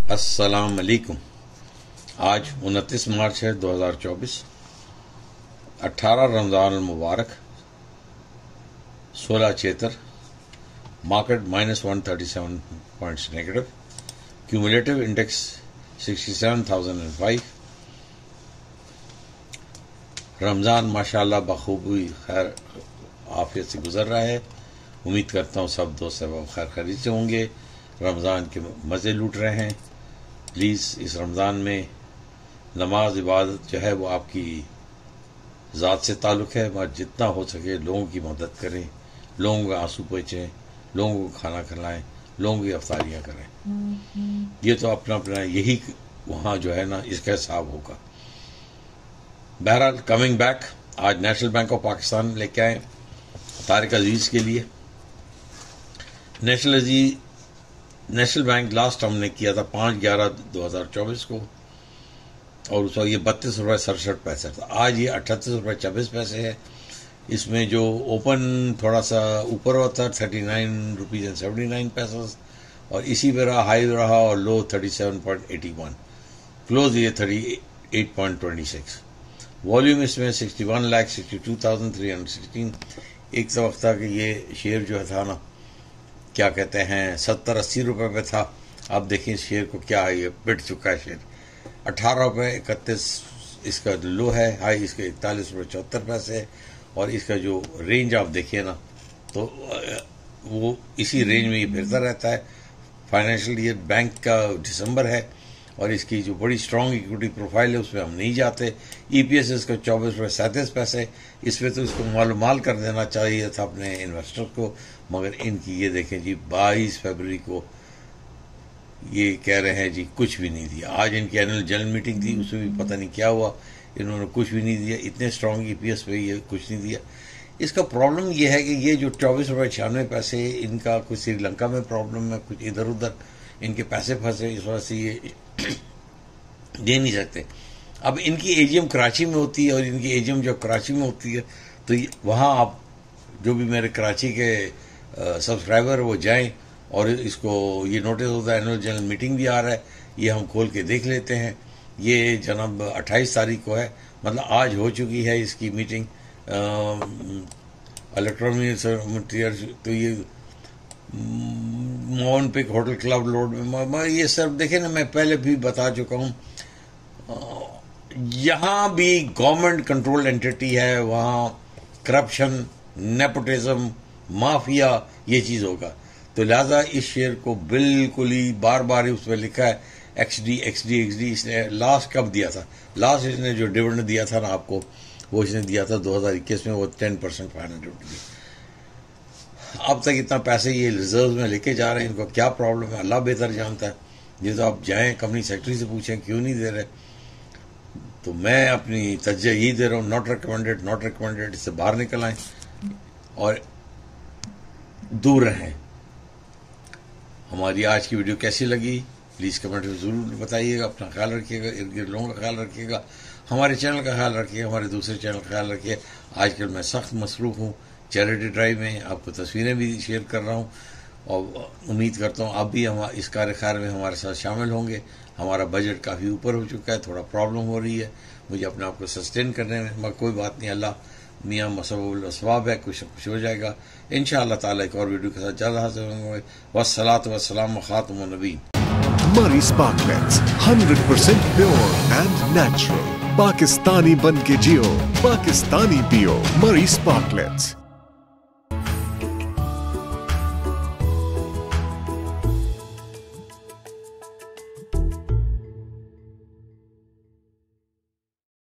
السلام علیکم. آج 29 مارچ ہے 2024. 18 رمضان المبارک. 16 چیتر. Market -137 points negative. Cumulative index 67,005. رمضان ماشاءاللہ بخوبی خیر عافیت سے گزر رہا ہے. امید کرتا ہوں سب دوست احباب خیر خیریت سے ہوں گے. رمضان کے مزے لوٹ رہے ہیں. پلیز اس رمضان میں نماز عبادت جو ہے وہ آپ کی ذات سے تعلق ہے. جتنا ہو سکے لوگوں کی مدد کریں, لوگوں کو آنسو پوچھیں, لوگوں کو کھانا کھلائیں, لوگوں کی افطاریاں کریں. یہ تو اپنا اپنا یہی وہاں جو ہے نا اس کا حساب ہوگا. بہرحال کمنگ بیک, آج نیشنل بینک آف پاکستان لے کے آئے طارق عزیز کے لیے. نیشنل بینک لاسٹ ہم نے کیا تھا 5/11/2024 کو, اور اس وقت یہ 32.67 تھا. آج یہ 38.26 ہے. اس میں جو اوپن تھوڑا سا اوپر ہوا تھا 39.79 اور اسی پہ رہا, ہائی رہا اور لو 37.81. کلوز یہ 38.26. والیوم اس میں 61,62,316. ایک وقت تھا کہ یہ شیئر جو تھا نا کیا کہتے ہیں 70-80 روپے پہ تھا. اب دیکھیں اس شیئر کو کیا ہے, یہ پٹ چکا ہے شیئر. 18.31 اس کا لو ہے, ہائی اس کا 41.74 اور اس کا جو رینج آپ دیکھیے نا تو وہ اسی رینج میں یہ پھرتا رہتا ہے. فائنینشیل ایئر بینک کا دسمبر ہے اور اس کی جو بڑی اسٹرانگ ایکوٹی پروفائل ہے اس میں ہم نہیں جاتے. ای پی ایس اس کا 24.37. اس پہ تو اس کو مال کر دینا چاہیے تھا اپنے انویسٹر کو, مگر ان کی یہ دیکھیں جی 22 فروری کو یہ کہہ رہے ہیں جی کچھ بھی نہیں دیا. آج ان کی اینول جنرل میٹنگ تھی, اس میں بھی پتہ نہیں کیا ہوا, انہوں نے کچھ بھی نہیں دیا. اتنے اسٹرانگ ای پی ایس پہ یہ کچھ نہیں دیا. اس کا پرابلم یہ ہے کہ یہ جو 24.96 ان کا کچھ سری لنکا میں پرابلم ہے, کچھ ادھر ادھر ان کے پیسے پھنسے, اس وجہ سے یہ دے نہیں سکتے. اب ان کی اے جی ایم کراچی میں ہوتی ہے اور ان کی اے جی ایم جب کراچی میں ہوتی ہے تو وہاں آپ جو بھی میرے کراچی کے سبسکرائبر وہ جائیں اور اس کو یہ نوٹس ہوتا ہے اینول جنرل میٹنگ بھی آ رہا ہے, یہ ہم کھول کے دیکھ لیتے ہیں. یہ جناب 28 تاریخ کو ہے, مطلب آج ہو چکی ہے اس کی میٹنگ. الیکٹرانک تو یہ مون پک ہوٹل کلب روڈ میں یہ سب دیکھیں نا, میں پہلے بھی بتا چکا ہوں یہاں بھی گورنمنٹ کنٹرول اینٹی ہے, وہاں کرپشن, نیپوٹزم, مافیا یہ چیز ہوگا. تو لہذا اس شیئر کو بالکل ہی بار بار اس پہ لکھا ہے ایکس ڈی. اس نے لاسٹ کب دیا تھا, لاسٹ اس نے جو ڈیویڈنڈ دیا تھا نا آپ کو وہ اس نے دیا تھا 2021 میں, وہ 10% فائنل ڈیویڈنڈ دیا. اب تک اتنا پیسے یہ ریزرو میں لے کے جا رہے ہیں, ان کو کیا پرابلم ہے اللہ بہتر جانتا ہے. یہ تو آپ جائیں کمپنی سیکرٹری سے پوچھیں کیوں نہیں دے رہے. تو میں اپنی تجزیہ یہی دے رہا ہوں, ناٹ ریکمینڈیڈ. اس سے باہر نکل آئیں اور دور رہیں. ہماری آج کی ویڈیو کیسی لگی پلیز کمنٹ میں ضرور بتائیے گا. اپنا خیال رکھیے گا, ارد گرد لوگوں کا خیال رکھیے گا, ہمارے چینل کا خیال رکھیے گا, ہمارے دوسرے چینل کا خیال رکھیے. آج کل میں سخت مصروف ہوں چیریٹی ڈرائیو میں, آپ کو تصویریں بھی شیئر کر رہا ہوں اور امید کرتا ہوں آپ بھی اس کار خیر میں ہمارے ساتھ شامل ہوں گے. ہمارا بجٹ کافی اوپر ہو چکا ہے, تھوڑا پرابلم ہو رہی ہے مجھے اپنے آپ کو سسٹین کرنے میں, مگر کوئی بات نہیں, اللہ میاں مسبب الاسباب ہے, کچھ ہو جائے گا انشاءاللہ تعالیٰ. ایک اور ویڈیو کے ساتھ جلد حاضر ہوں گے. والصلاۃ والسلام خاتم النبی. Murray Sparklets 100% pure and natural. Pakistani بن کے جیو, پاکستانی پیو. Murray Sparklets.